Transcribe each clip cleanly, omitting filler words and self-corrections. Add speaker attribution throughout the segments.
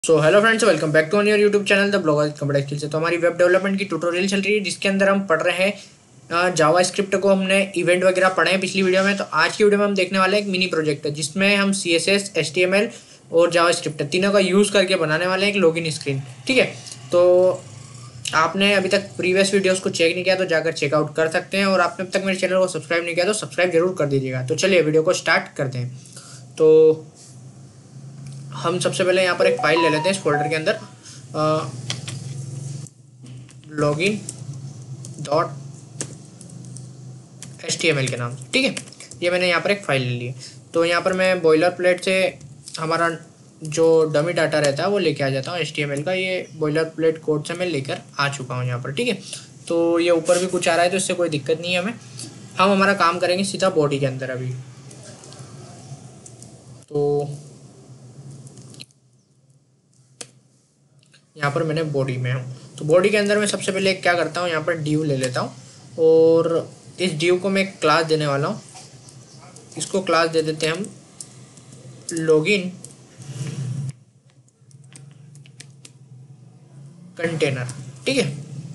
Speaker 1: So hello friends, welcome back to on your YouTube channel the blogger computer skill से। तो हमारी web development की tutorial चल रही है जिसके अंदर हम पढ़ रहे हैं जावा स्क्रिप्ट को। हमने इवेंट वगैरह पढ़े हैं पिछली वीडियो में। तो आज की वीडियो में हम देखने वाले हैं एक मिनी प्रोजेक्ट है जिसमें हम CSS HTML और जावा स्क्रिप्ट तीनों का यूज़ करके बनाने वाले हैं एक लॉगिन स्क्रीन। ठीक है, तो आपने अभी तक प्रीवियस वीडियोस को चेक नहीं किया तो जाकर चेकआउट कर सकते हैं, और आपने अब तक मेरे चैनल को सब्सक्राइब नहीं किया तो सब्सक्राइब जरूर कर दीजिएगा। तो चलिए वीडियो को स्टार्ट करते हैं। तो हम सबसे पहले यहाँ पर एक फाइल ले लेते हैं इस फोल्डर के अंदर, लॉगिन डॉट HTML के नाम से। ठीक है, ये मैंने यहाँ पर एक फ़ाइल ले ली है। तो यहाँ पर मैं बॉयलर प्लेट से हमारा जो डमी डाटा रहता है वो लेके आ जाता हूँ HTML का। ये बॉयलर प्लेट कोड से मैं लेकर आ चुका हूँ यहाँ पर। ठीक है, तो ये ऊपर भी कुछ आ रहा है तो इससे कोई दिक्कत नहीं है हमें। हम हमारा काम करेंगे सीधा बॉडी के अंदर अभी। तो यहाँ पर मैंने बॉडी में हूँ, तो बॉडी के अंदर मैं सबसे पहले क्या करता हूँ, यहाँ पर ड्यू ले लेता हूँ और इस ड्यू को मैं एक क्लास देने वाला हूँ। इसको क्लास दे देते हैं हम लॉगिन कंटेनर। ठीक है,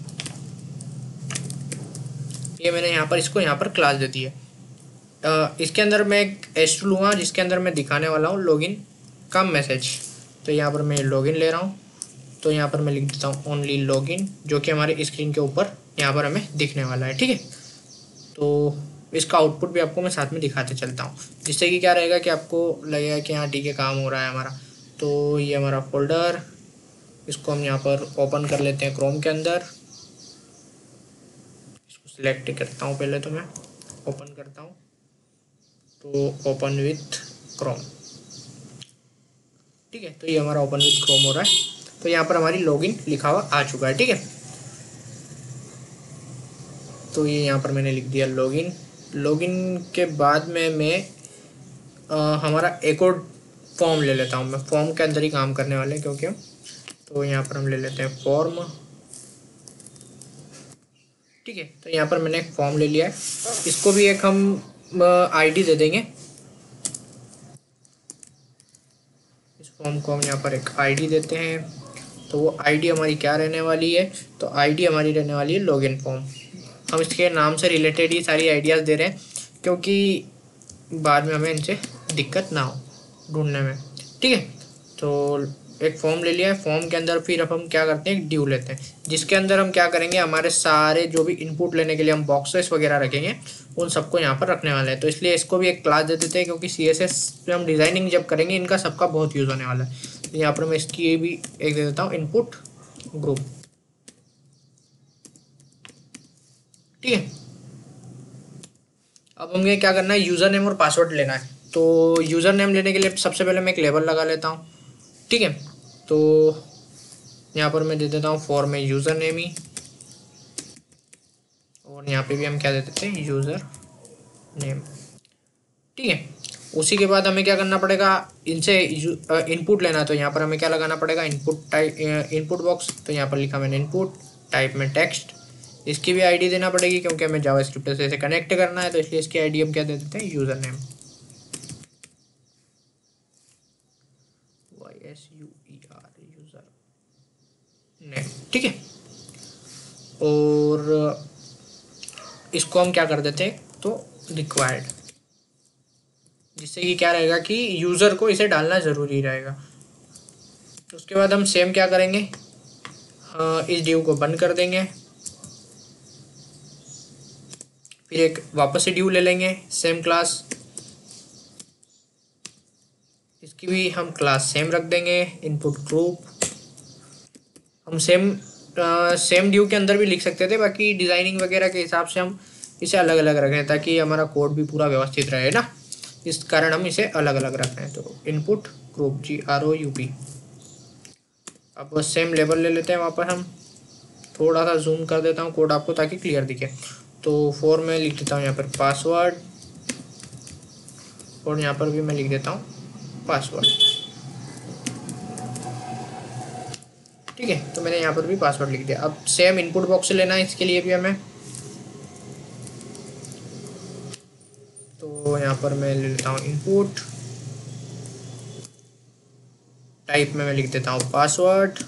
Speaker 1: ये मैंने यहाँ पर इसको यहाँ पर क्लास दे दी है। इसके अंदर मैं एक S2 लूँगा जिसके अंदर मैं दिखाने वाला हूँ लॉगिन का मैसेज। तो यहाँ पर मैं लॉगिन ले रहा हूँ, तो यहाँ पर मैं लिख देता हूँ ओनली लॉगिन, जो कि हमारे स्क्रीन के ऊपर यहाँ पर हमें दिखने वाला है। ठीक है, तो इसका आउटपुट भी आपको मैं साथ में दिखाते चलता हूँ, जिससे कि क्या रहेगा कि आपको लगेगा कि हाँ ठीक है काम हो रहा है हमारा। तो ये हमारा फोल्डर, इसको हम यहाँ पर ओपन कर लेते हैं क्रोम के अंदर। इसको सिलेक्ट करता हूँ, पहले तो मैं ओपन करता हूँ, तो ओपन विथ क्रोम। ठीक है, तो ये हमारा ओपन विथ क्रोम हो रहा है। तो यहाँ पर हमारी लॉगिन लिखा हुआ आ चुका है। ठीक है, तो ये यहाँ पर मैंने लिख दिया लॉगिन। लॉगिन के बाद में मैं हमारा एक और फॉर्म ले लेता हूँ। मैं फॉर्म के अंदर ही काम करने वाले हैं क्योंकि तो यहाँ पर हम ले लेते हैं फॉर्म। ठीक है, तो यहाँ पर मैंने एक फॉर्म ले लिया है, इसको भी एक हम आईडी दे देंगे। इस फॉर्म को हम यहाँ पर एक आईडी देते हैं। तो वो आईडी हमारी क्या रहने वाली है, तो आईडी हमारी रहने वाली है लॉगिन फॉर्म। हम इसके नाम से रिलेटेड ही सारी आइडियाज़ दे रहे हैं क्योंकि बाद में हमें इनसे दिक्कत ना हो ढूंढने में। ठीक है, तो एक फॉर्म ले लिया है। फॉर्म के अंदर फिर अब हम क्या करते हैं, एक ड्यू लेते हैं जिसके अंदर हम क्या करेंगे, हमारे सारे जो भी इनपुट लेने के लिए हम बॉक्सेस वगैरह रखेंगे उन सबको यहाँ पर रखने वाले हैं। तो इसलिए इसको भी एक क्लास दे देते हैं क्योंकि CSS पे हम डिज़ाइनिंग जब करेंगे इनका सबका बहुत यूज़ होने वाला है। तो यहाँ पर मैं इसकी भी एक दे देता हूँ इनपुट ग्रुप। ठीक है, अब हमें क्या करना है, यूज़र नेम और पासवर्ड लेना है। तो यूज़र नेम लेने के लिए सबसे पहले मैं एक लेबल लगा लेता हूँ। ठीक है, तो यहाँ पर मैं दे देता हूँ फॉर में यूज़र नेम ही, और यहाँ पे भी हम क्या दे देते हैं, यूज़र नेम। ठीक है, उसी के बाद हमें क्या करना पड़ेगा, इनसे इनपुट लेना है। तो यहाँ पर हमें क्या लगाना पड़ेगा, इनपुट टाइप, इनपुट बॉक्स। तो यहाँ पर लिखा मैंने इनपुट, टाइप में टेक्स्ट। इसकी भी आईडी देना पड़ेगी क्योंकि हमें जावास्क्रिप्ट से इसे कनेक्ट करना है, तो इसलिए इसकी आईडी हम क्या दे देते हैं, user name, YSUER, user name. ठीक है, और इसको हम क्या कर देते हैं, तो रिक्वायर्ड, जिससे कि क्या रहेगा कि यूज़र को इसे डालना ज़रूरी रहेगा। उसके बाद हम सेम क्या करेंगे, इस ड्यू को बंद कर देंगे। फिर एक वापस से ड्यू ले लेंगे सेम क्लास, इसकी भी हम क्लास सेम रख देंगे, इनपुट ग्रुप। हम सेम ड्यू के अंदर भी लिख सकते थे, बाकी डिज़ाइनिंग वगैरह के हिसाब से हम इसे अलग अलग रखें ताकि हमारा कोड भी पूरा व्यवस्थित रहे ना, इस कारण हम इसे अलग अलग रख रहे हैं। तो इनपुट ग्रुप GROUP। अब सेम लेबल ले लेते हैं वहाँ पर हम, थोड़ा सा जूम कर देता हूँ कोड आपको ताकि क्लियर दिखे। तो फॉर में लिख देता हूँ यहाँ पर पासवर्ड, और यहाँ पर भी मैं लिख देता हूँ पासवर्ड। ठीक है, तो मैंने यहाँ पर भी पासवर्ड लिख दिया। अब सेम इनपुट बॉक्स से लेना है, इसके लिए भी हमें, तो यहाँ पर मैं ले लेता हूँ इनपुट, टाइप में मैं लिख देता हूँ पासवर्ड,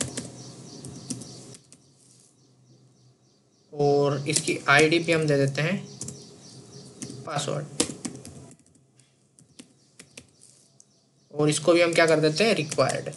Speaker 1: और इसकी आईडी भी हम दे देते हैं पासवर्ड, और इसको भी हम क्या कर देते हैं रिक्वायर्ड,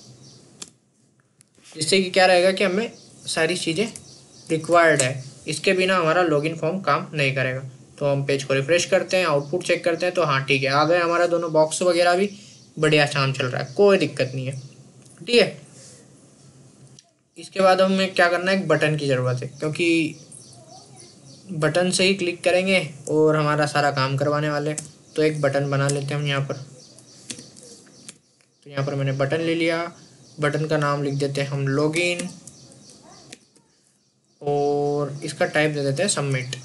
Speaker 1: जिससे कि क्या रहेगा कि हमें सारी चीज़ें रिक्वायर्ड है, इसके बिना हमारा लॉगिन फॉर्म काम नहीं करेगा। तो हम पेज को रिफ्रेश करते हैं, आउटपुट चेक करते हैं, तो हाँ ठीक है, आ गए हमारा दोनों बॉक्स वगैरह भी, बढ़िया काम चल रहा है, कोई दिक्कत नहीं है। ठीक है, इसके बाद हमें क्या करना है, एक बटन की ज़रूरत है, क्योंकि बटन से ही क्लिक करेंगे और हमारा सारा काम करवाने वाले। तो एक बटन बना लेते हैं हम यहाँ पर। तो यहाँ पर मैंने बटन ले लिया, बटन का नाम लिख देते हैं हम लॉगिन, और इसका टाइप दे देते हैं सबमिट।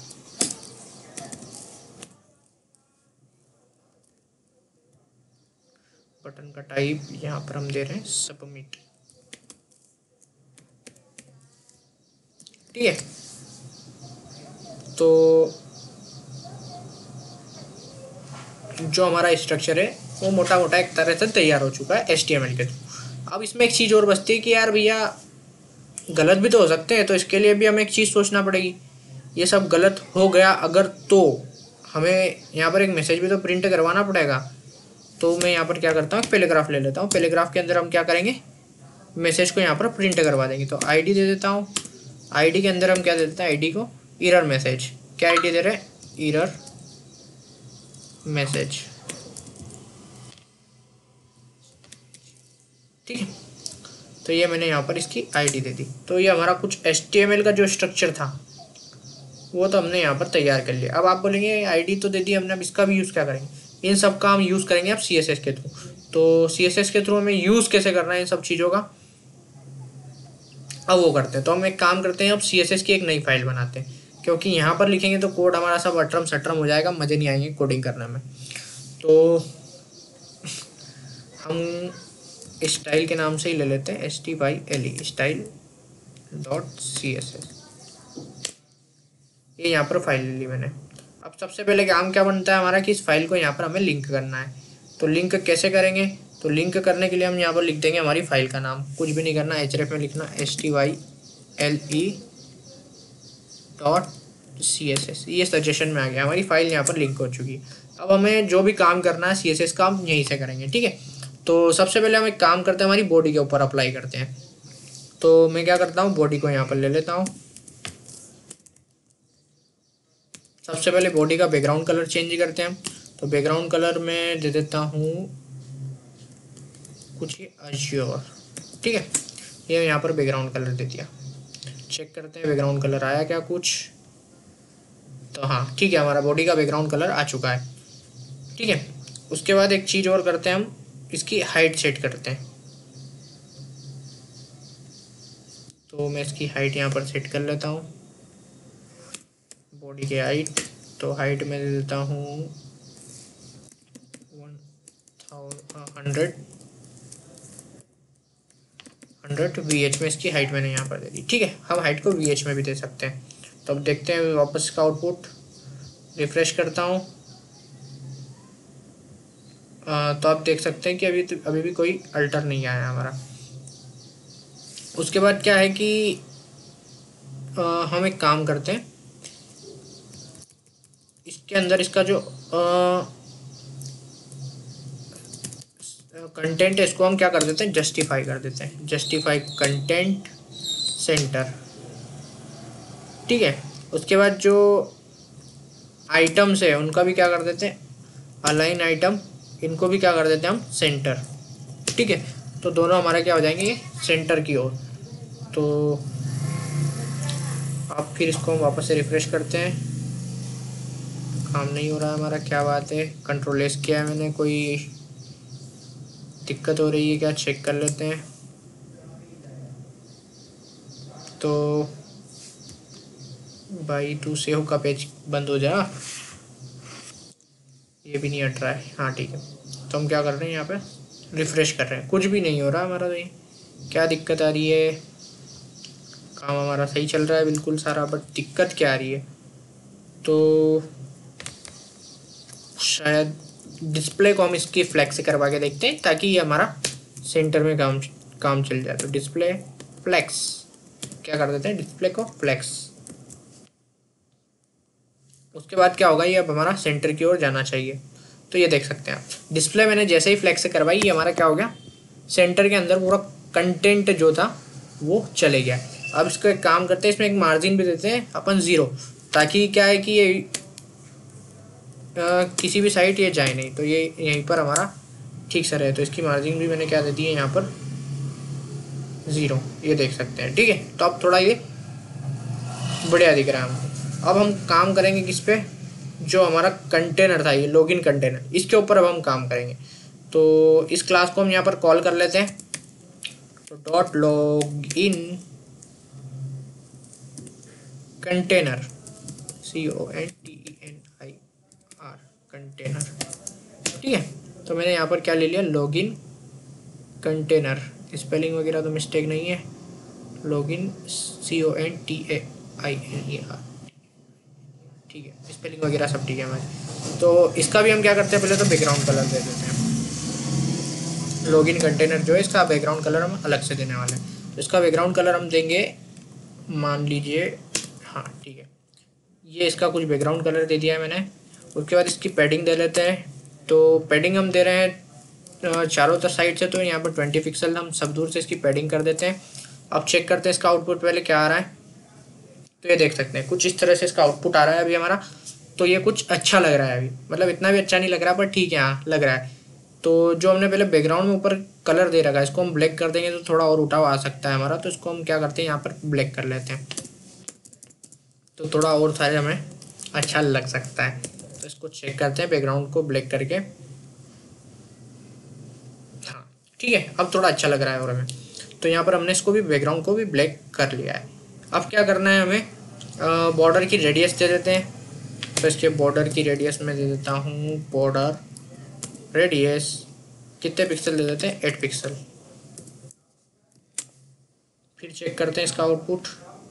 Speaker 1: बटन का टाइप यहाँ पर हम दे रहे हैं सबमिट। ठीक है, तो जो हमारा स्ट्रक्चर है वो मोटा मोटा एक तरह से तैयार हो चुका है HTML के थ्रू। अब इसमें एक चीज़ और बचती है कि यार भैया गलत भी तो हो सकते हैं, तो इसके लिए भी हमें एक चीज़ सोचना पड़ेगी। ये सब गलत हो गया अगर, तो हमें यहाँ पर एक मैसेज भी तो प्रिंट करवाना पड़ेगा। तो मैं यहाँ पर क्या करता हूँ, पैराग्राफ ले लेता हूँ। पैराग्राफ के अंदर हम क्या करेंगे, मैसेज को यहाँ पर प्रिंट करवा देंगे। तो आईडी दे देता हूँ, आईडी के अंदर हम क्या दे देते हैं, आईडी को एरर मैसेज। क्या आईडी दे रहे हैं, एरर मैसेज। ठीक है, तो ये मैंने यहाँ पर इसकी आईडी दे दी। तो ये हमारा कुछ HTML का जो स्ट्रक्चर था वो तो हमने यहाँ पर तैयार कर लिया। अब आप बोलेंगे आईडी तो दे दी हमने, अब इसका भी यूज़ क्या करेंगे। इन सब का हम यूज़ करेंगे अब CSS के थ्रू। तो CSS के थ्रू हमें यूज़ कैसे करना है इन सब चीज़ों का, अब वो करते हैं। तो हम एक काम करते हैं, अब CSS की एक नई फाइल बनाते हैं, क्योंकि यहाँ पर लिखेंगे तो कोड हमारा सब अटरम सटरम हो जाएगा, मज़े नहीं आएंगे कोडिंग करने में। तो हम स्टाइल के नाम से ही ले लेते हैं, STYLE style.css। ये यहाँ पर फाइल ले ली मैंने। अब सबसे पहले काम क्या बनता है हमारा कि इस फाइल को यहाँ पर हमें लिंक करना है। तो लिंक कैसे करेंगे, तो लिंक करने के लिए हम यहाँ पर लिख देंगे हमारी फाइल का नाम, कुछ भी नहीं करना, href में लिखना STYLE.css। ये सजेशन में आ गया, हमारी फाइल यहाँ पर लिंक हो चुकी है। अब हमें जो भी काम करना है CSS का हम यहीं से करेंगे। ठीक है, तो सबसे पहले हम एक काम करते हैं, हमारी बॉडी के ऊपर अप्लाई करते हैं। तो मैं क्या करता हूँ, बॉडी को यहाँ पर ले लेता हूँ। सबसे पहले बॉडी का बैकग्राउंड कलर चेंज करते हैं। तो बैकग्राउंड कलर में दे देता हूँ कुछ अज्योर। ठीक है, ये यहाँ पर बैकग्राउंड कलर दे दिया। चेक करते हैं बैकग्राउंड कलर आया क्या कुछ, तो हाँ ठीक है, हमारा बॉडी का बैकग्राउंड कलर आ चुका है। ठीक है, उसके बाद एक चीज़ और करते हैं, हम इसकी हाइट सेट करते हैं। तो मैं इसकी हाइट यहाँ पर सेट कर लेता हूँ, बॉडी के हाइट। तो हाइट में दे देता हूँ 100 VH में इसकी हाइट मैंने यहाँ पर दे दी। ठीक है, हम हाइट को VH में भी दे सकते हैं। तो अब देखते हैं वापस का आउटपुट, रिफ्रेश करता हूँ। तो आप देख सकते हैं कि अभी भी कोई अल्टर नहीं आया हमारा। उसके बाद क्या है कि हम एक काम करते हैं, इसके अंदर इसका जो कंटेंट है इसको हम क्या कर देते हैं, जस्टिफाई कर देते हैं, जस्टिफाई कंटेंट सेंटर। ठीक है, उसके बाद जो आइटम्स है उनका भी क्या कर देते हैं, अलाइन आइटम, इनको भी क्या कर देते हैं हम, सेंटर। ठीक है, तो दोनों हमारे क्या हो जाएंगे, सेंटर की ओर। तो अब फिर इसको हम वापस से रिफ्रेश करते हैं, काम नहीं हो रहा हमारा, क्या बात है। कंट्रोल एस किया है मैंने, कोई दिक्कत हो रही है क्या, चेक कर लेते हैं। तो भाई तू सेव का पेज बंद हो जा, ये भी नहीं हट रहा है। हाँ ठीक है, तो हम क्या कर रहे हैं, यहाँ पे रिफ्रेश कर रहे हैं, कुछ भी नहीं हो रहा हमारा। तो ये क्या दिक्कत आ रही है, काम हमारा सही चल रहा है बिल्कुल सारा, बट दिक्कत क्या आ रही है, तो शायद डिस्प्ले को हम इसकी फ्लैग से करवा के देखते हैं, ताकि ये हमारा सेंटर में काम चल जाए। तो डिस्प्ले फ्लेक्स, क्या कर देते हैं, डिस्प्ले को फ्लेक्स। उसके बाद क्या होगा, ये अब हमारा सेंटर की ओर जाना चाहिए। तो ये देख सकते हैं आप, डिस्प्ले मैंने जैसे ही फ्लेक्स करवाई, ये हमारा क्या हो गया, सेंटर के अंदर पूरा कंटेंट जो था वो चले गया। अब इसको एक काम करते हैं, इसमें एक मार्जिन भी देते हैं अपन 0, ताकि क्या है कि ये किसी भी साइड ये जाए नहीं, तो ये यहीं पर हमारा ठीक से रहे। तो इसकी मार्जिन भी मैंने क्या दे दी है यहाँ पर 0, ये देख सकते हैं। ठीक है, तो अब थोड़ा ये बढ़िया दिख रहा है हमको। अब हम काम करेंगे किस पे, जो हमारा कंटेनर था, ये लॉगिन कंटेनर, इसके ऊपर अब हम काम करेंगे। तो इस क्लास को हम यहाँ पर कॉल कर लेते हैं। तो dot log in container, CONTENIR container. ठीक है, तो मैंने यहाँ पर क्या ले लिया, लॉगिन कंटेनर। स्पेलिंग वगैरह तो मिस्टेक नहीं है, लॉगिन CONTAINER। ठीक है, स्पेलिंग वगैरह सब ठीक है हमारे। तो इसका भी हम क्या करते हैं, पहले तो बैकग्राउंड कलर दे देते हैं। लॉगिन कंटेनर जो है, इसका बैकग्राउंड कलर हम अलग से देने वाले हैं। तो इसका बैकग्राउंड कलर हम देंगे, मान लीजिए, हाँ ठीक है, ये इसका कुछ बैकग्राउंड कलर दे दिया है मैंने। उसके बाद इसकी पैडिंग दे लेते हैं। तो पैडिंग हम दे रहे हैं चारों तरफ साइड से, तो यहाँ पर 20 पिक्सल हम सब दूर से इसकी पैडिंग कर देते हैं। अब चेक करते हैं इसका आउटपुट पहले क्या आ रहा है। तो ये देख सकते हैं कुछ इस तरह से इसका आउटपुट आ रहा है अभी हमारा। तो ये कुछ अच्छा लग रहा है अभी, मतलब इतना भी अच्छा नहीं लग रहा, पर ठीक है, हाँ लग रहा है। तो जो हमने पहले बैकग्राउंड में ऊपर कलर दे रखा है, इसको हम ब्लैक कर देंगे तो थोड़ा और उठाव आ सकता है हमारा। तो इसको हम क्या करते हैं, यहाँ पर ब्लैक कर लेते हैं, तो थोड़ा और सारे हमें अच्छा लग सकता है। तो इसको चेक करते हैं बैकग्राउंड को ब्लैक करके, हाँ ठीक है, अब थोड़ा अच्छा लग रहा है और हमें। तो यहाँ पर हमने इसको भी, बैकग्राउंड को भी ब्लैक कर लिया है। अब क्या करना है हमें, बॉर्डर की रेडियस दे देते हैं। तो इसके बॉर्डर की रेडियस में दे देता हूँ, बॉर्डर रेडियस कितने पिक्सल दे देते हैं, 8 पिक्सल। फिर चेक करते हैं इसका आउटपुट।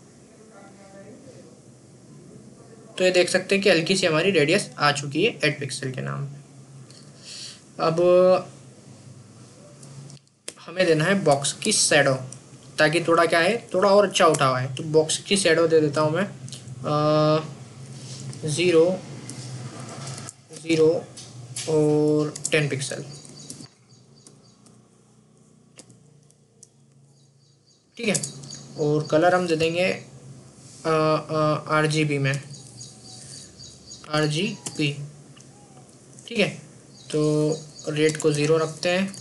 Speaker 1: तो ये देख सकते हैं कि हल्की सी हमारी रेडियस आ चुकी है 8 पिक्सल के नाम पे। अब हमें देना है बॉक्स की शैडो, ताकि थोड़ा क्या है, थोड़ा और अच्छा उठा हुआ है। तो बॉक्स की शैडो दे देता हूँ मैं 0 0 और 10 पिक्सल। ठीक है, और कलर हम दे देंगे RGB में, RGB। ठीक है, तो रेट को 0 रखते हैं,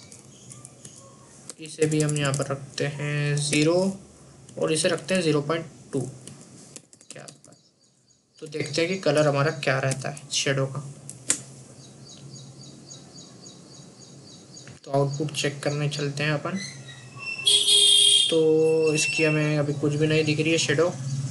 Speaker 1: इसे भी हम यहाँ पर रखते हैं 0 और इसे रखते हैं 0.2। क्या बात, तो देखते हैं कि कलर हमारा क्या रहता है शेडो का। तो आउटपुट चेक करने चलते हैं अपन। तो इसकी हमें अभी कुछ भी नहीं दिख रही है शेडो।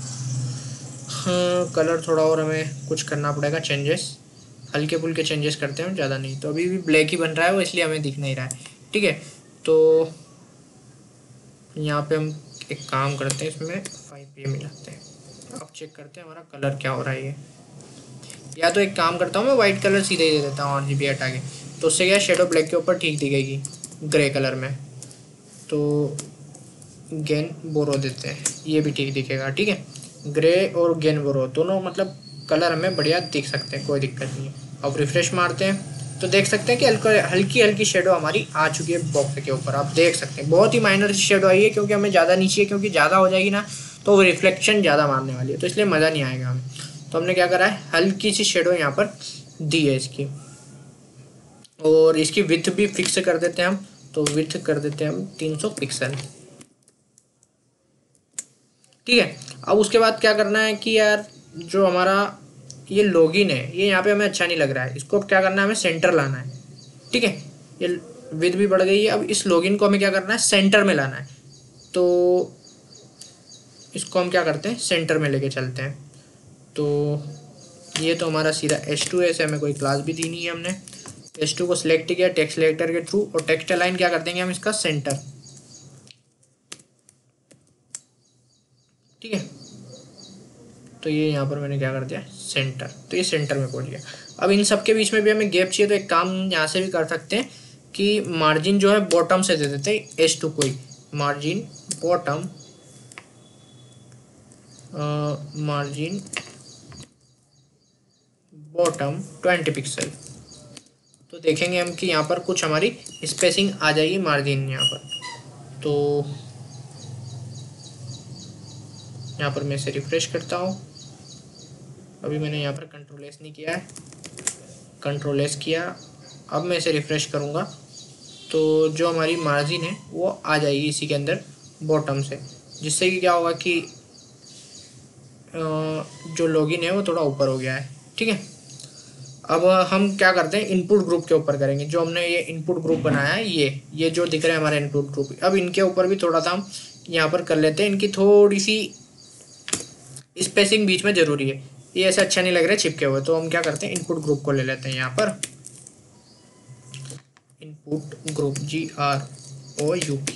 Speaker 1: हाँ, कलर थोड़ा और हमें कुछ करना पड़ेगा, चेंजेस, हल्के फुल्के चेंजेस करते हैं, ज़्यादा नहीं। तो अभी भी ब्लैक ही बन रहा है वो, इसलिए हमें दिख नहीं रहा है। ठीक है, तो यहाँ पे हम एक काम करते हैं, इसमें 5 मिलाते हैं। अब चेक करते हैं हमारा कलर क्या हो रहा है ये। या तो एक काम करता हूँ, मैं वाइट कलर सीधे ही दे देता हूँ RGB हटा के, तो उससे क्या शेडो ब्लैक के ऊपर ठीक दिखेगी ग्रे कलर में। तो गेन बोरो देते हैं, ये भी ठीक दिखेगा। ठीक है, ग्रे और गेन बोरो दोनों मतलब कलर हमें बढ़िया दिख सकते हैं, कोई दिक्कत नहीं है। अब रिफ्रेश मारते हैं तो देख सकते हैं कि हल्की हल्की शेडो हमारी आ चुकी है बॉक्स के ऊपर। आप देख सकते हैं बहुत ही माइनर शेडो आई है, क्योंकि हमें ज़्यादा नीचे है, क्योंकि ज़्यादा हो जाएगी ना तो वो रिफ्लेक्शन ज़्यादा मारने वाली है, तो इसलिए मज़ा नहीं आएगा हमें। तो हमने क्या करा है, हल्की सी शेडो यहाँ पर दी है इसकी, और इसकी विड्थ भी फिक्स कर देते हैं हम। तो विड्थ कर देते हैं हम 300 पिक्सल। ठीक है, अब उसके बाद क्या करना है कि यार, जो हमारा ये लॉगिन है, ये यहाँ पे हमें अच्छा नहीं लग रहा है, इसको क्या करना है, हमें सेंटर लाना है। ठीक है, ये विड्थ भी बढ़ गई है। अब इस लॉगिन को हमें क्या करना है, सेंटर में लाना है। तो इसको हम क्या करते हैं, सेंटर में लेके चलते हैं। तो ये तो हमारा सीधा H2 है, ऐसे हमें कोई क्लास भी दी नहीं है हमने। H2 को सिलेक्ट किया टेक्स्ट सिलेक्टर के थ्रू, और टेक्स्ट अलाइन क्या कर देंगे हम, इसका सेंटर। ठीक है, तो ये यहाँ पर मैंने क्या कर दिया, सेंटर। तो ये सेंटर में पहुँच गया। अब इन सब के बीच में भी हमें गैप चाहिए, तो एक काम यहाँ से भी कर सकते हैं कि मार्जिन जो है बॉटम से दे देते हैं H2 कोई margin bottom margin bottom 20 pixel. तो देखेंगे हम कि यहाँ पर कुछ हमारी स्पेसिंग आ जाएगी मार्जिन यहाँ पर। तो यहाँ पर मैं इसे रिफ्रेश करता हूँ। अभी मैंने यहाँ पर कंट्रोल एस नहीं किया है, कंट्रोल एस किया। अब मैं इसे रिफ्रेश करूँगा तो जो हमारी मार्जिन है वो आ जाएगी इसी के अंदर बॉटम से, जिससे कि क्या होगा कि जो लॉगिन है वो थोड़ा ऊपर हो गया है। ठीक है, अब हम क्या करते हैं, इनपुट ग्रुप के ऊपर करेंगे। जो हमने ये इनपुट ग्रुप बनाया है, ये जो दिख रहा है हमारा इनपुट ग्रुप, अब इनके ऊपर भी थोड़ा सा हम यहाँ पर कर लेते हैं। इनकी थोड़ी सी स्पेसिंग बीच में ज़रूरी है, ये ऐसे अच्छा नहीं लग रहा है चिपके हुए। तो हम क्या करते हैं, इनपुट ग्रुप को ले लेते हैं यहाँ पर, इनपुट ग्रुप GROUP,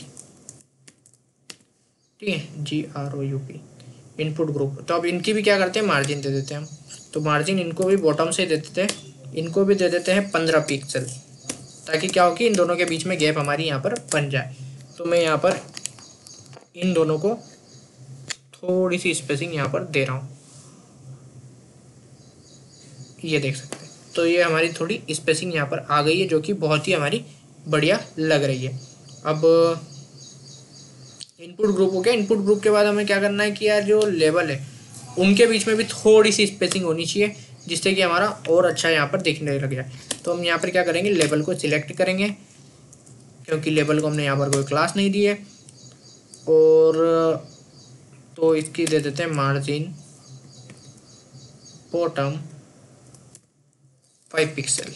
Speaker 1: ठीक है, GROUP इनपुट ग्रुप। तो अब इनकी भी क्या करते हैं, मार्जिन दे देते हैं हम। तो मार्जिन इनको भी बॉटम से दे देते हैं, इनको भी दे देते हैं 15 पिक्सल, ताकि क्या हो कि इन दोनों के बीच में गैप हमारी यहाँ पर बन जाए। तो मैं यहाँ पर इन दोनों को थोड़ी सी स्पेसिंग यहाँ पर दे रहा हूँ, ये देख सकते हैं। तो ये हमारी थोड़ी स्पेसिंग यहाँ पर आ गई है, जो कि बहुत ही हमारी बढ़िया लग रही है। अब इनपुट ग्रुप हो गया। इनपुट ग्रुप के बाद हमें क्या करना है कि यार जो लेवल है उनके बीच में भी थोड़ी सी स्पेसिंग होनी चाहिए, जिससे कि हमारा और अच्छा यहाँ पर दिखने लग जाए। तो हम यहाँ पर क्या करेंगे, लेवल को सिलेक्ट करेंगे, क्योंकि लेवल को हमने यहाँ पर कोई क्लास नहीं दी है। और तो इसकी दे देते हैं मार्जिन बॉटम 5 पिक्सल,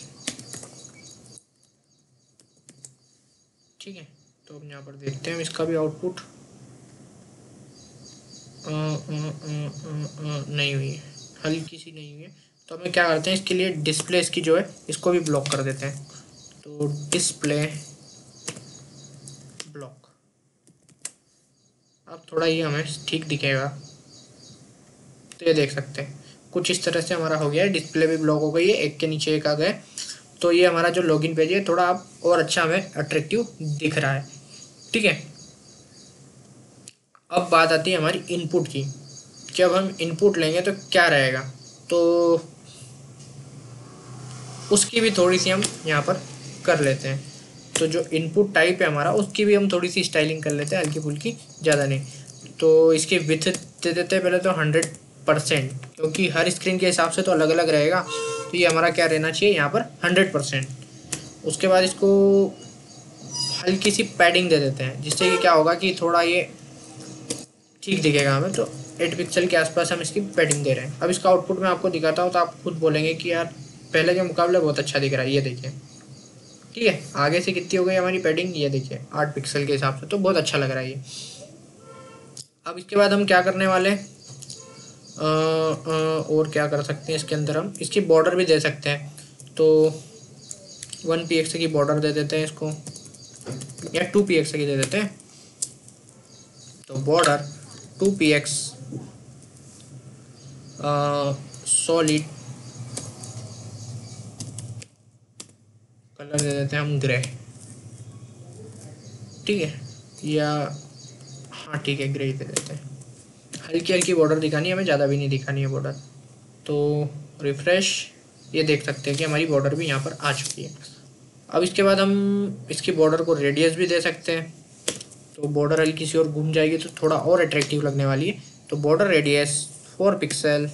Speaker 1: ठीक है। तो हम यहाँ पर देखते हैं इसका भी आउटपुट नहीं हुई है, हल्की सी नहीं हुई है। तो हमें क्या करते हैं, इसके लिए डिस्प्ले इसकी जो है इसको भी ब्लॉक कर देते हैं। तो डिस्प्ले ब्लॉक, अब थोड़ा ये हमें ठीक दिखेगा। तो ये देख सकते हैं कुछ इस तरह से हमारा हो गया है, डिस्प्ले भी ब्लॉक हो गई है, एक के नीचे एक आ गए। तो ये हमारा जो लॉगिन पेज है थोड़ा अब और अच्छा हमें अट्रैक्टिव दिख रहा है, ठीक है। अब बात आती है हमारी इनपुट की। जब हम इनपुट लेंगे तो क्या रहेगा, तो उसकी भी थोड़ी सी हम यहाँ पर कर लेते हैं। तो जो इनपुट टाइप है हमारा, उसकी भी हम थोड़ी सी स्टाइलिंग कर लेते हैं, हल्की फुल्की, ज़्यादा नहीं। तो इसकी विड्थ दे देते हैं पहले तो 100%, क्योंकि हर स्क्रीन के हिसाब से तो अलग अलग रहेगा। तो ये हमारा क्या रहना चाहिए यहाँ पर 100%। उसके बाद इसको हल्की सी पैडिंग दे देते हैं, जिससे कि क्या होगा कि थोड़ा ये ठीक दिखेगा हमें। तो 8 पिक्सल के आसपास हम इसकी पैडिंग दे रहे हैं। अब इसका आउटपुट मैं आपको दिखाता हूँ, तो आप खुद बोलेंगे कि यार पहले के मुकाबले बहुत अच्छा दिख रहा है। ये देखिए, ठीक है, आगे से कितनी हो गई हमारी पैडिंग, ये देखिए 8 पिक्सल के हिसाब से, तो बहुत अच्छा लग रहा है ये। अब इसके बाद हम क्या करने वाले हैं, और क्या कर सकते हैं इसके अंदर, हम इसकी बॉर्डर भी दे सकते हैं। तो 1 px की बॉर्डर दे देते हैं इसको, या 2 px की दे देते हैं। तो बॉर्डर 2 px सॉलिड कलर दे देते हैं हम ग्रे, ठीक है, या हाँ ठीक है, ग्रे दे देते हैं। हल्की हल्की बॉर्डर दिखानी है हमें, ज़्यादा भी नहीं दिखानी है बॉर्डर। तो रिफ्रेश, ये देख सकते हैं कि हमारी बॉर्डर भी यहाँ पर आ चुकी है। अब इसके बाद हम इसकी बॉर्डर को रेडियस भी दे सकते हैं। तो बॉर्डर हल्की सी और घूम जाएगी तो थोड़ा और अट्रैक्टिव लगने वाली है। तो बॉर्डर रेडियस 4 पिक्सल,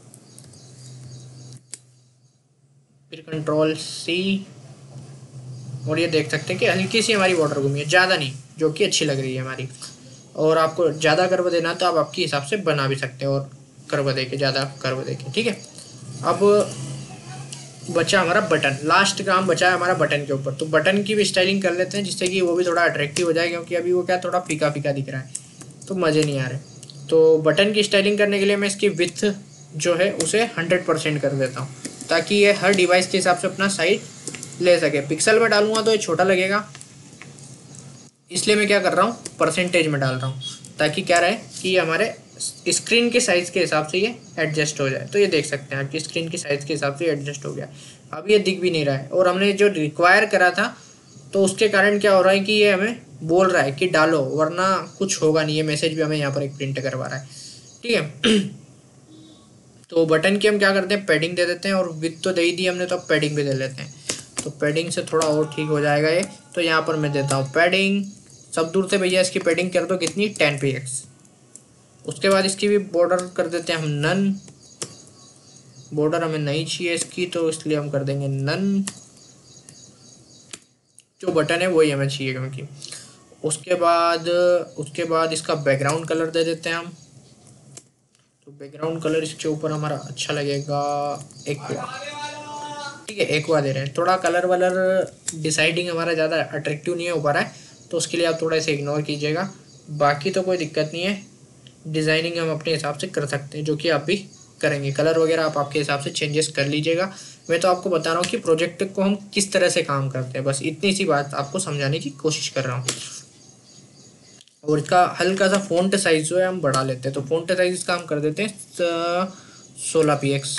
Speaker 1: फिर कंट्रोल C, और ये देख सकते हैं कि हल्की सी हमारी बॉर्डर घूमी है, ज़्यादा नहीं, जो कि अच्छी लग रही है हमारी। और आपको ज़्यादा कर्व देना तो आप आपके हिसाब से बना भी सकते हैं, और कर्व दे के, ज़्यादा कर्व दे के, ठीक है। अब बचा हमारा बटन, लास्ट काम बचा है हमारा बटन के ऊपर। तो बटन की भी स्टाइलिंग कर लेते हैं, जिससे कि वो भी थोड़ा अट्रैक्टिव हो जाए, क्योंकि अभी वो क्या थोड़ा फीका फीका दिख रहा है, तो मज़े नहीं आ रहे। तो बटन की स्टाइलिंग करने के लिए मैं इसकी विड्थ जो है उसे 100% कर देता हूँ, ताकि ये हर डिवाइस के हिसाब से अपना साइज ले सके। पिक्सल में डालूंगा तो ये छोटा लगेगा, इसलिए मैं क्या कर रहा हूँ, परसेंटेज में डाल रहा हूँ, ताकि क्या रहे कि हमारे स्क्रीन के साइज़ के हिसाब से ये एडजस्ट हो जाए। तो ये देख सकते हैं आपकी स्क्रीन के साइज़ के हिसाब से एडजस्ट हो गया। अब ये दिख भी नहीं रहा है, और हमने जो रिक्वायर करा था तो उसके कारण क्या हो रहा है कि ये हमें बोल रहा है कि डालो, वरना कुछ होगा नहीं। ये मैसेज भी हमें यहाँ पर एक प्रिंट करवा रहा है, ठीक है। तो बटन की हम क्या करते हैं, पैडिंग दे देते हैं, और विड्थ तो दे ही दी हमने, तो अब पैडिंग भी दे लेते हैं। तो पैडिंग से थोड़ा और ठीक हो जाएगा ये। तो यहाँ पर मैं देता हूँ पैडिंग, सब दूर से भैया इसकी पैडिंग कर दो, कितनी, 10px। उसके बाद इसकी भी बॉर्डर कर देते हैं हम नन, बॉर्डर हमें नहीं चाहिए इसकी, तो इसलिए हम कर देंगे नन। जो बटन है वही हमें चाहिए क्योंकि। उसके बाद इसका बैकग्राउंड कलर दे देते हैं हम। तो बैकग्राउंड कलर इसके ऊपर हमारा अच्छा लगेगा एक्वा, ठीक है, एक्वा दे रहे हैं। थोड़ा कलर वलर डिसाइडिंग हमारा ज़्यादा अट्रैक्टिव नहीं हो पा रहा है, तो उसके लिए आप थोड़ा इसे इग्नोर कीजिएगा। बाकी तो कोई दिक्कत नहीं है, डिज़ाइनिंग हम अपने हिसाब से कर सकते हैं, जो कि आप भी करेंगे। कलर वगैरह आप आपके हिसाब से चेंजेस कर लीजिएगा। मैं तो आपको बता रहा हूँ कि प्रोजेक्ट को हम किस तरह से काम करते हैं, बस इतनी सी बात आपको समझाने की कोशिश कर रहा हूँ। और इसका हल्का सा फ़ॉन्ट साइज़ जो है हम बढ़ा लेते हैं। तो फ़ॉन्ट साइज़ इसका हम कर देते हैं 16px।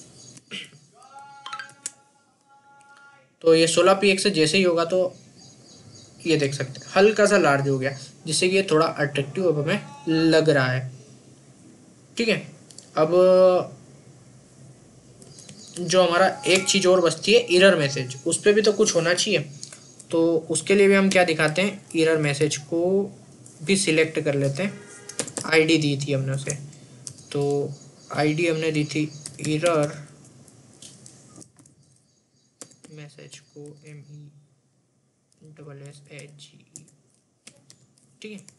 Speaker 1: तो ये 16px से जैसे ही होगा तो ये देख सकते हैं हल्का सा लार्ज हो गया, जिससे कि ये थोड़ा अट्रैक्टिव अब हमें लग रहा है, ठीक है। अब जो हमारा एक चीज़ और बचती है, एरर मैसेज, उस पर भी तो कुछ होना चाहिए। तो उसके लिए भी हम क्या दिखाते हैं, एरर मैसेज को भी सिलेक्ट कर लेते हैं। आईडी दी थी हमने उसे, तो आईडी हमने दी थी एरर मैसेज को MESSAGE, ठीक है।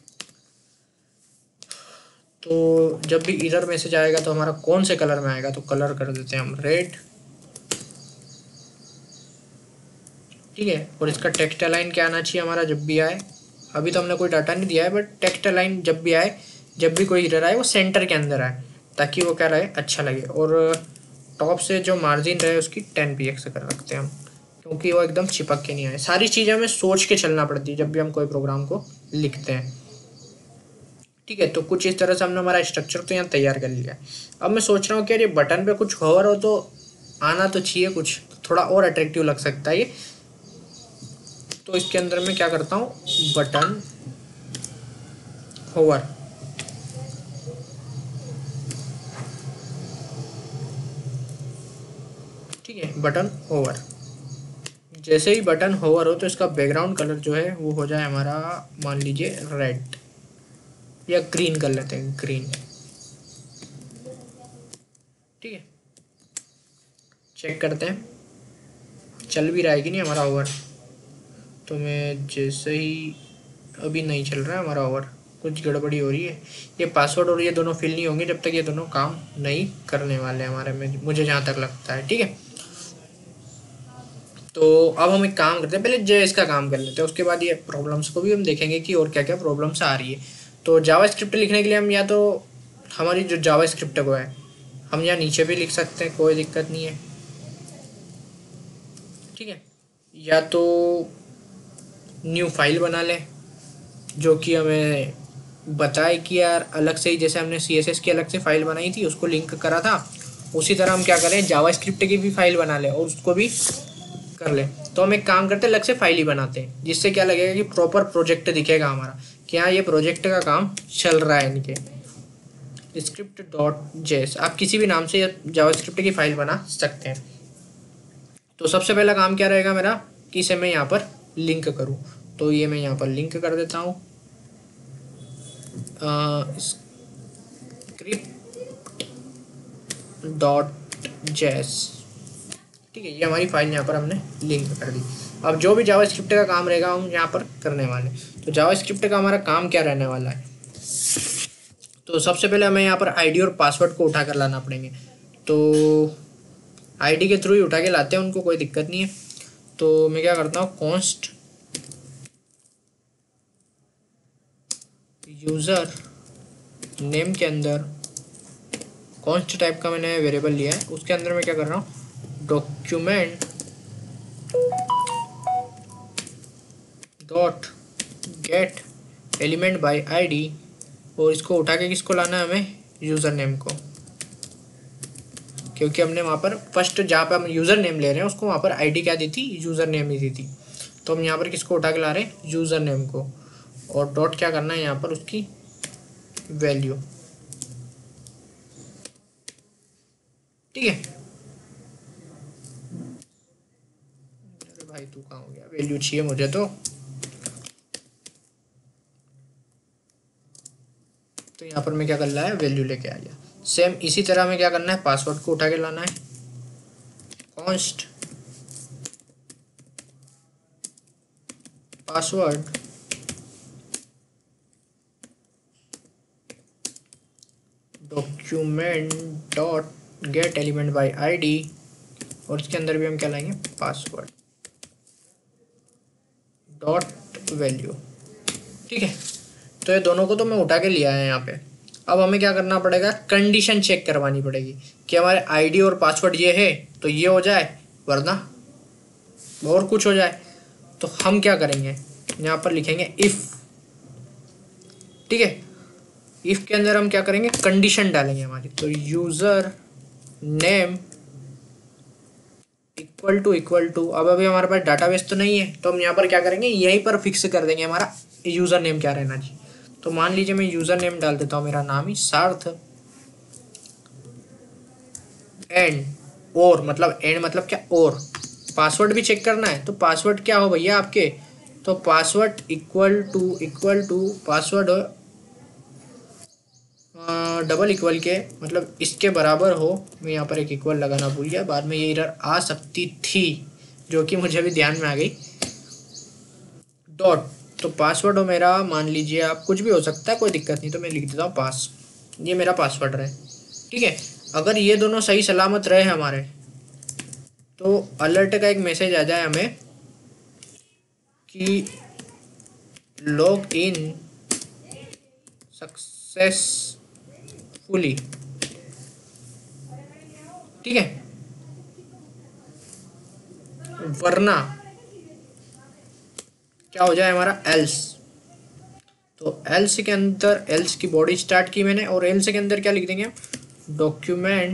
Speaker 1: तो जब भी एरर मैसेज आएगा तो हमारा कौन से कलर में आएगा, तो कलर कर देते हैं हम रेड, ठीक है। और इसका टेक्स्ट अलाइन क्या आना चाहिए हमारा जब भी आए, अभी तो हमने कोई डाटा नहीं दिया है, बट टेक्स्ट अलाइन जब भी आए, जब भी कोई एरर आए वो सेंटर के अंदर आए, ताकि वो क्या रहे, अच्छा लगे। और टॉप से जो मार्जिन रहे उसकी 10px कर रखते हैं हम, क्योंकि वो एकदम चिपक के नहीं आए। सारी चीज़ें हमें सोच के चलना पड़ती है जब भी हम कोई प्रोग्राम को लिखते हैं, ठीक है। तो कुछ इस तरह से हमने हमारा स्ट्रक्चर तो यहाँ तैयार कर लिया है। अब मैं सोच रहा हूँ कि यार ये बटन पे कुछ होवर हो तो आना तो चाहिए, कुछ थोड़ा और अट्रैक्टिव लग सकता है ये। तो इसके अंदर मैं क्या करता हूँ, बटन होवर, ठीक है, बटन होवर। जैसे ही बटन होवर हो तो इसका बैकग्राउंड कलर जो है वो हो जाए हमारा, मान लीजिए रेड या ग्रीन कर लेते हैं, ग्रीन, ठीक है। चेक करते हैं चल भी रहा है कि नहीं हमारा ओवर। तो मैं जैसे ही, अभी नहीं चल रहा है हमारा ओवर, कुछ गड़बड़ी हो रही है। ये पासवर्ड और ये दोनों फिल नहीं होंगे जब तक ये दोनों काम नहीं करने वाले हमारे में, मुझे जहाँ तक लगता है, ठीक है। तो अब हम एक काम करते हैं, पहले जेएस का काम कर लेते हैं, उसके बाद ये प्रॉब्लम्स को भी हम देखेंगे कि और क्या क्या प्रॉब्लम्स आ रही है। तो जावास्क्रिप्ट लिखने के लिए हम या तो हमारी जो जावास्क्रिप्ट को है हम यहाँ नीचे भी लिख सकते हैं, कोई दिक्कत नहीं है, ठीक है। या तो न्यू फाइल बना लें जो कि हमें बताए कि यार अलग से ही, जैसे हमने CSS की अलग से फाइल बनाई थी उसको लिंक करा था, उसी तरह हम क्या करें, जावास्क्रिप्ट की भी फाइल बना लें और उसको भी कर लें। तो हम एक काम करते हैं, अलग से फाइल ही बनाते हैं, जिससे क्या लगेगा कि प्रॉपर प्रोजेक्ट दिखेगा हमारा कि हाँ ये प्रोजेक्ट का काम चल रहा है इनके। script.js आप किसी भी नाम से जावास्क्रिप्ट की फाइल बना सकते हैं। तो सबसे पहला काम क्या रहेगा मेरा कि इसे मैं यहाँ पर लिंक करूँ। तो ये मैं यहाँ पर लिंक कर देता हूँ script.js, ठीक है। ये हमारी फाइल यहाँ पर हमने लिंक कर दी। अब जो भी जावास्क्रिप्ट का काम रहेगा हम यहाँ पर करने वाले। तो जावास्क्रिप्ट का हमारा काम क्या रहने वाला है, तो सबसे पहले हमें यहाँ पर आईडी और पासवर्ड को उठा कर लाना पड़ेंगे। तो आईडी के थ्रू ही उठा के लाते हैं उनको, कोई दिक्कत नहीं है। तो मैं क्या करता हूँ, कॉन्स्ट यूज़र नेम के अंदर कॉन्स्ट टाइप का मैंने वेरिएबल लिया है, उसके अंदर मैं क्या कर रहा हूँ, document dot get element by ID, और इसको उठा के किसको लाना है हमें, यूज़र नेम को, क्योंकि हमने वहाँ पर फर्स्ट जहाँ पर हम यूज़र नेम ले रहे हैं उसको वहाँ पर आईडी क्या दी थी, यूज़र नेम ही दी थी। तो हम यहाँ पर किसको उठा के ला रहे हैं, यूज़र नेम को, और डॉट क्या करना है यहाँ पर उसकी वैल्यू। ठीक है, अरे भाई तू कहाँ हो गया, वैल्यू चाहिए मुझे तो यहाँ पर मैं क्या कर रहा है, वैल्यू लेके आ गया। सेम इसी तरह में क्या करना है, पासवर्ड को उठा के लाना है, const password document dot get element by ID, और इसके अंदर भी हम क्या लाएंगे, पासवर्ड डॉट वैल्यू। ठीक है, तो ये दोनों को तो मैं उठा के लिया है यहाँ पे। अब हमें क्या करना पड़ेगा, कंडीशन चेक करवानी पड़ेगी कि हमारे आईडी और पासवर्ड ये है तो ये हो जाए, वरना और कुछ हो जाए। तो हम क्या करेंगे, यहाँ पर लिखेंगे इफ़। ठीक है, इफ़ के अंदर हम क्या करेंगे, कंडीशन डालेंगे हमारी। तो यूज़र नेम इक्वल टू अब अभी हमारे पास डाटाबेस तो नहीं है, तो हम यहाँ पर क्या करेंगे, यहीं पर फिक्स कर देंगे हमारा यूज़र नेम क्या रहना चाहिए। तो मान लीजिए मैं यूज़र नेम डाल देता हूँ, मेरा नाम ही सार्थ, एंड और मतलब एंड मतलब क्या, और पासवर्ड भी चेक करना है। तो पासवर्ड क्या हो भैया आपके, तो password equal to password double equal के मतलब इसके बराबर हो। मैं यहाँ पर एक इक्वल लगाना भूल गया, बाद में ये एरर आ सकती थी जो कि मुझे भी ध्यान में आ गई। डॉट, तो पासवर्ड हो मेरा, मान लीजिए आप कुछ भी हो सकता है, कोई दिक्कत नहीं, तो मैं लिख देता हूँ पास, ये मेरा पासवर्ड रहे। ठीक है, अगर ये दोनों सही सलामत रहे हमारे, तो अलर्ट का एक मैसेज आ जाए हमें कि लॉग इन सक्सेसफुली। ठीक है, वरना क्या हो जाए हमारा, एल्स। तो एल्स के अंदर, एल्स की बॉडी स्टार्ट की मैंने, और एल्स के अंदर क्या लिख देंगे, document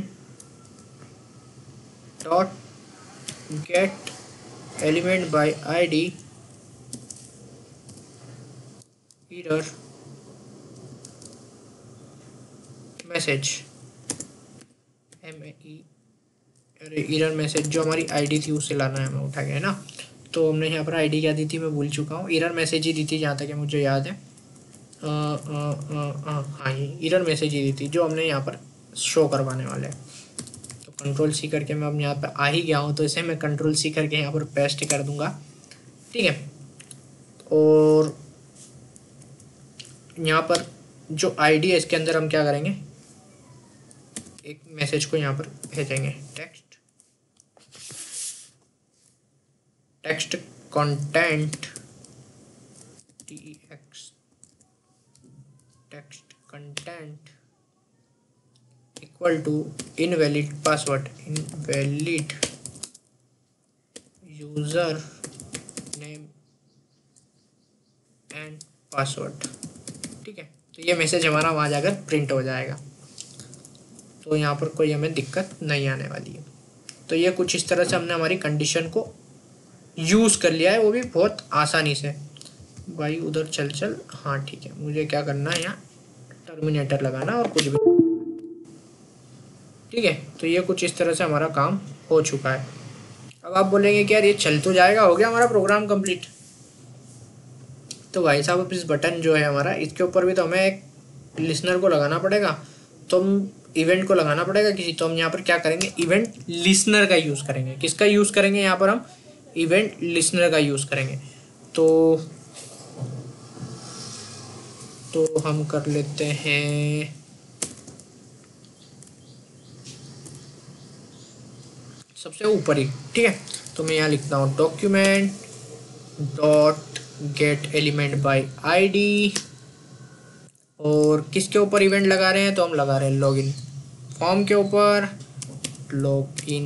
Speaker 1: dot get element by ID error message, अरे एरर मैसेज जो हमारी आईडी थी उसे लाना है हमें उठा के, है ना। तो हमने यहाँ पर आईडी क्या दी थी, मैं भूल चुका हूँ, एरर मैसेज ही दी थी जहाँ तक मुझे याद है। हाँ, ये एरर मैसेज ही दी थी जो हमने यहाँ पर शो करवाने वाले हैं। तो कंट्रोल सी करके मैं अब यहाँ पर आ ही गया हूँ, तो इसे मैं कंट्रोल सी करके यहाँ पर पेस्ट कर दूँगा। ठीक है, और यहाँ पर जो आईडी है इसके अंदर हम क्या करेंगे, एक मैसेज को यहाँ पर भेजेंगे, text content text content equal to invalid password, invalid user name and password. ठीक है, तो ये मैसेज हमारा वहाँ जाकर प्रिंट हो जाएगा, तो यहाँ पर कोई हमें दिक्कत नहीं आने वाली है। तो ये कुछ इस तरह से हमने हमारी कंडीशन को यूज़ कर लिया है, वो भी बहुत आसानी से। भाई उधर चल, हाँ ठीक है, मुझे क्या करना है, यहाँ टर्मिनेटर लगाना और कुछ भी। ठीक है, तो ये कुछ इस तरह से हमारा काम हो चुका है। अब आप बोलेंगे कि यार ये चल तो जाएगा, हो गया हमारा प्रोग्राम कंप्लीट। तो भाई साहब अब इस बटन जो है हमारा, इसके ऊपर भी तो हमें एक लिसनर को लगाना पड़ेगा, तो हम इवेंट को लगाना पड़ेगा किसी। तो हम यहाँ पर क्या करेंगे, इवेंट लिसनर का यूज़ करेंगे। किसका यूज़ करेंगे, यहाँ पर हम इवेंट लिसनर का यूज़ करेंगे। तो हम कर लेते हैं सबसे ऊपर ही। ठीक है, तो मैं यहाँ लिखता हूँ document dot get element by ID, और किसके ऊपर इवेंट लगा रहे हैं, तो हम लगा रहे हैं लॉगिन फॉर्म के ऊपर, लॉगिन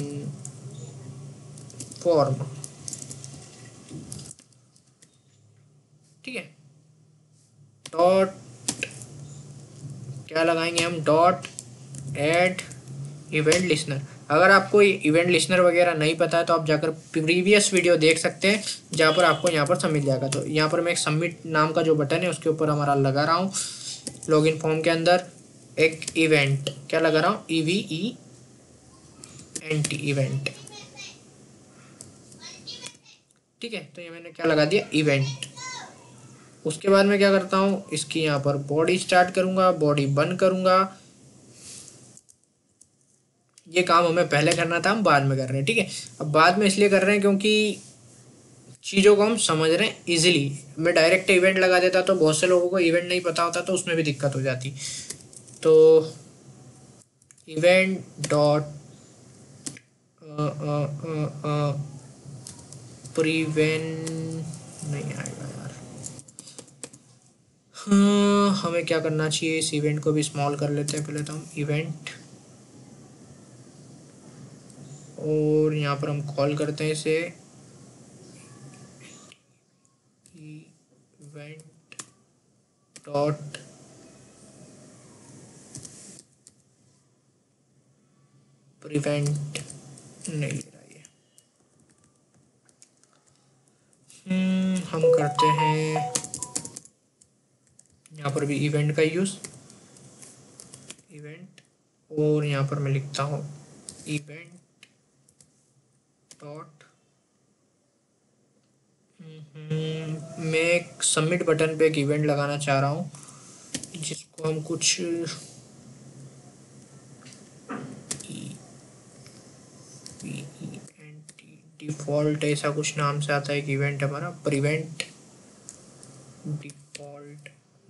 Speaker 1: फॉर्म। ठीक है, डॉट क्या लगाएंगे हम, डॉट ऐड इवेंट लिसनर। अगर आपको इवेंट लिस्नर वगैरह नहीं पता है तो आप जाकर प्रीवियस वीडियो देख सकते हैं, जहाँ पर आपको यहाँ पर सब मिल जाएगा। तो यहाँ पर मैं एक सबमिट नाम का जो बटन है उसके ऊपर हमारा लगा रहा हूँ लॉगिन फॉर्म के अंदर एक इवेंट, क्या लगा रहा हूँ, EVENT, इवेंट। ठीक है, तो ये मैंने क्या लगा दिया, इवेंट। उसके बाद मैं क्या करता हूँ, इसकी यहाँ पर बॉडी स्टार्ट करूँगा, बॉडी बंद करूँगा। ये काम हमें पहले करना था, हम बाद में कर रहे हैं। ठीक है, अब बाद में इसलिए कर रहे हैं क्योंकि चीज़ों को हम समझ रहे हैं इजीली। मैं डायरेक्ट इवेंट लगा देता तो बहुत से लोगों को इवेंट नहीं पता होता, तो उसमें भी दिक्कत हो जाती। तो इवेंट डॉट प्रिवेंट नहीं आएगा यार। हाँ, हमें क्या करना चाहिए, इस इवेंट को भी स्मॉल कर लेते हैं पहले तो हम इवेंट, और यहाँ पर हम कॉल करते हैं इसे इवेंट डॉट प्रिवेंट, नहीं ले रहा ये। हम करते हैं यहाँ पर भी इवेंट का यूज़, इवेंट, और यहाँ पर मैं लिखता हूँ इवेंट डॉट, मैं एक सबमिट बटन पे एक इवेंट लगाना चाह रहा हूँ जिसको हम कुछ डिफ़ॉल्ट ऐसा कुछ नाम से आता है एक इवेंट हमारा, प्रिवेंट डिफ़ॉल्ट,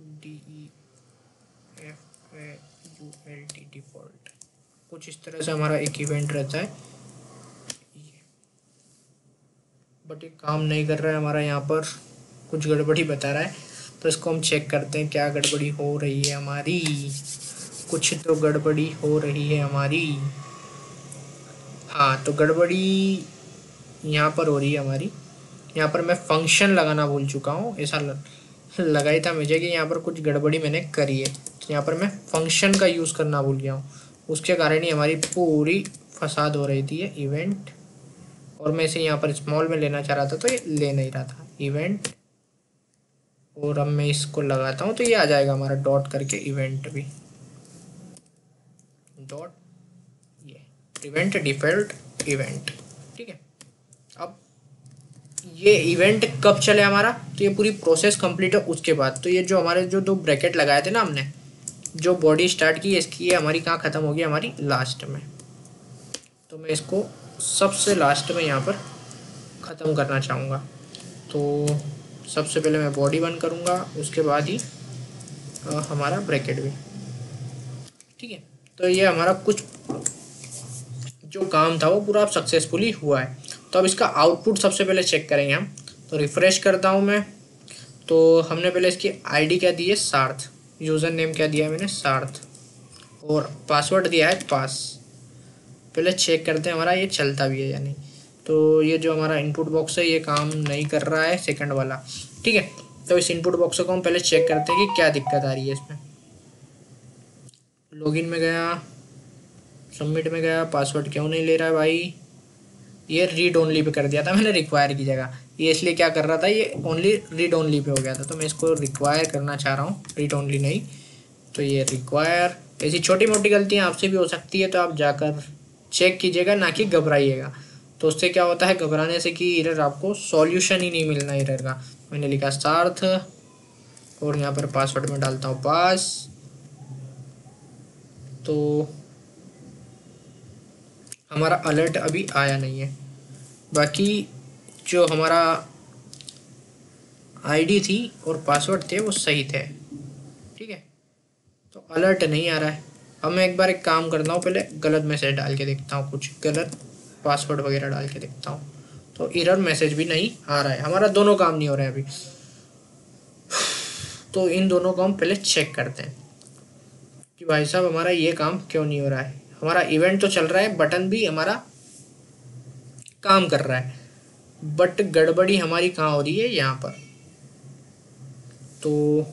Speaker 1: DEFAULT, डिफ़ॉल्ट, कुछ इस तरह से हमारा एक इवेंट रहता है। बट ये काम नहीं कर रहा है हमारा, यहाँ पर कुछ गड़बड़ी बता रहा है। तो इसको हम चेक करते हैं क्या गड़बड़ी हो रही है हमारी। कुछ तो गड़बड़ी हो रही है हमारी। हाँ, तो गड़बड़ी यहाँ पर हो रही है हमारी। यहाँ पर मैं फंक्शन लगाना भूल चुका हूँ, ऐसा लगा ही था मुझे कि यहाँ पर कुछ गड़बड़ी मैंने करी है। तो यहाँ पर मैं फंक्शन का यूज़ करना भूल गया हूँ, उसके कारण ही हमारी पूरी फसाद हो रही थी ये इवेंट। और मैं इसे यहाँ पर स्मॉल में लेना चाह रहा था तो ये ले नहीं रहा था इवेंट, और अब मैं इसको लगाता हूँ तो ये आ जाएगा हमारा डॉट करके इवेंट भी, डॉट ये प्रिवेंट डिफ़ॉल्ट इवेंट। ठीक है, अब ये इवेंट कब चले हमारा, तो ये पूरी प्रोसेस कंप्लीट है उसके बाद। तो ये जो हमारे जो दो ब्रैकेट लगाए थे ना हमने, जो बॉडी स्टार्ट की इसकी, ये हमारी कहाँ ख़त्म होगी, हमारी लास्ट में। तो मैं इसको सबसे लास्ट में यहाँ पर ख़त्म करना चाहूँगा। तो सबसे पहले मैं बॉडी बंद करूँगा, उसके बाद ही हमारा ब्रैकेट भी। ठीक है, तो ये हमारा कुछ जो काम था वो पूरा सक्सेसफुली हुआ है। तो अब इसका आउटपुट सबसे पहले चेक करेंगे हम। तो रिफ़्रेश करता हूँ मैं, तो हमने पहले इसकी आईडी क्या दी है, सार्थ, यूज़र नेम क्या दिया है मैंने, सार्थ, और पासवर्ड दिया है पास। पहले चेक करते हैं हमारा ये चलता भी है या नहीं। तो ये जो हमारा इनपुट बॉक्स है ये काम नहीं कर रहा है, सेकंड वाला। ठीक है, तो इस इनपुट बॉक्स को हम पहले चेक करते हैं कि क्या दिक्कत आ रही है इसमें। लॉगिन में गया, सबमिट में गया, पासवर्ड क्यों नहीं ले रहा है भाई। ये रीड ओनली पे कर दिया था मैंने रिक्वायर की जगह, ये इसलिए क्या कर रहा था, ये ओनली रीड ओनली पे हो गया था। तो मैं इसको रिक्वायर करना चाह रहा हूँ, रीड ओनली नहीं। तो ये रिक्वायर, ऐसी छोटी मोटी गलतियाँ आपसे भी हो सकती है, तो आप जाकर चेक कीजिएगा, ना कि घबराइएगा। तो उससे क्या होता है, घबराने से कि एरर आपको सॉल्यूशन ही नहीं मिलना एरर का। मैंने लिखा सार्थ, और यहाँ पर पासवर्ड में डालता हूँ पास। तो हमारा अलर्ट अभी आया नहीं है, बाकी जो हमारा आईडी थी और पासवर्ड थे वो सही थे। ठीक है, तो अलर्ट नहीं आ रहा है। अब मैं एक बार एक काम करता हूँ, पहले गलत मैसेज डाल के देखता हूँ, कुछ गलत पासवर्ड वगैरह डाल के देखता हूँ। तो एरर मैसेज भी नहीं आ रहा है, हमारा दोनों काम नहीं हो रहे हैं अभी। तो इन दोनों को हम पहले चेक करते हैं कि भाई साहब हमारा ये काम क्यों नहीं हो रहा है। हमारा इवेंट तो चल रहा है, बटन भी हमारा काम कर रहा है, बट गड़बड़ी हमारी कहाँ हो रही है, यहाँ पर। तो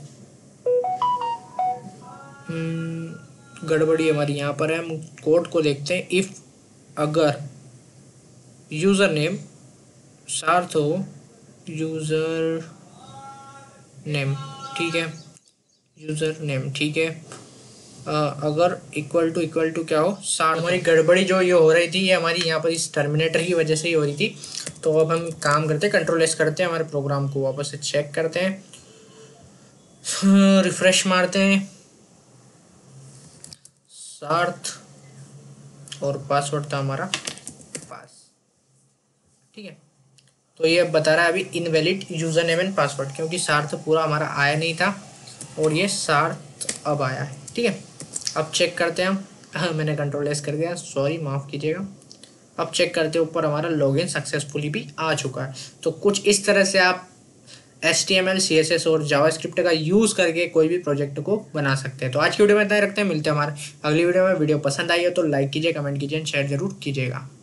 Speaker 1: गड़बड़ी हमारी यहाँ पर है। हम कोड को देखते हैं, इफ़ अगर यूज़र नेम सार्थ हो, यूज़र नेम, ठीक है, यूज़र नेम, ठीक है, अगर इक्वल टू क्या हो, सार्थ। हमारी गड़बड़ी जो ये हो रही थी ये हमारी यहाँ पर इस टर्मिनेटर की वजह से ही हो रही थी। तो अब हम काम करते हैं, कंट्रोल एस करते हैं, हमारे प्रोग्राम को वापस से चेक करते हैं, रिफ्रेश मारते हैं, सार्थ और पासवर्ड था हमारा पास, ठीक है। तो ये बता रहा है अभी invalid user name and password, क्योंकि सार्थ पूरा हमारा आया नहीं था और ये सार्थ अब आया है, ठीक है। अब चेक करते हैं हम, हाँ मैंने कंट्रोल एस कर दिया, सॉरी माफ़ कीजिएगा। अब चेक करते हैं, ऊपर हमारा लॉगिन सक्सेसफुली भी आ चुका है। तो कुछ इस तरह से आप HTML, CSS और जावास्क्रिप्ट का यूज़ करके कोई भी प्रोजेक्ट को बना सकते हैं। तो आज की वीडियो में इतना ही रखते हैं, मिलते हैं हमारे अगली वीडियो में। वीडियो पसंद आई हो तो लाइक कीजिए, कमेंट कीजिए, शेयर जरूर कीजिएगा।